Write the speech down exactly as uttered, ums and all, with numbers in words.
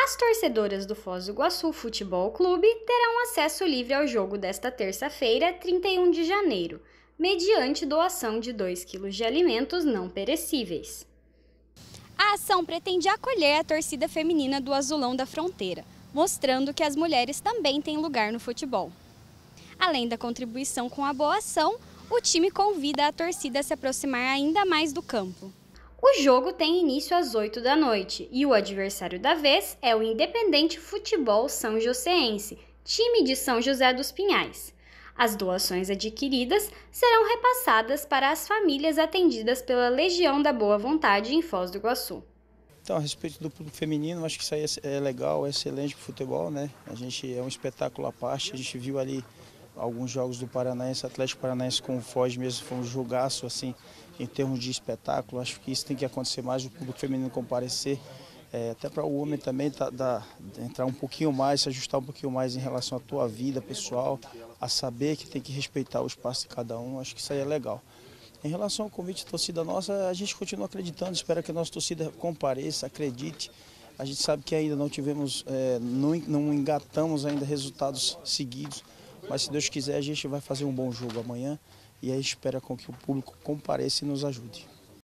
As torcedoras do Foz do Iguaçu Futebol Clube terão acesso livre ao jogo desta terça-feira, trinta e um de janeiro, mediante doação de dois quilos de alimentos não perecíveis. A ação pretende acolher a torcida feminina do Azulão da Fronteira, mostrando que as mulheres também têm lugar no futebol. Além da contribuição com a boa ação, o time convida a torcida a se aproximar ainda mais do campo. O jogo tem início às oito da noite e o adversário da vez é o Independente Futebol São Joséense, time de São José dos Pinhais. As doações adquiridas serão repassadas para as famílias atendidas pela Legião da Boa Vontade em Foz do Iguaçu. Então, a respeito do público feminino, acho que isso aí é legal, é excelente para o futebol, né? A gente é um espetáculo à parte, a gente viu ali alguns jogos do Paranaense, Atlético Paranaense com o Foz mesmo, foi um jogaço assim, em termos de espetáculo. Acho que isso tem que acontecer mais, o público feminino comparecer, é, até para o homem também tá, tá, entrar um pouquinho mais, se ajustar um pouquinho mais em relação à tua vida pessoal, a saber que tem que respeitar o espaço de cada um. Acho que isso aí é legal. Em relação ao convite da torcida nossa, a gente continua acreditando, espera que a nossa torcida compareça, acredite. A gente sabe que ainda não tivemos, é, não, não engatamos ainda resultados seguidos, mas se Deus quiser a gente vai fazer um bom jogo amanhã e aí espera com que o público compareça e nos ajude.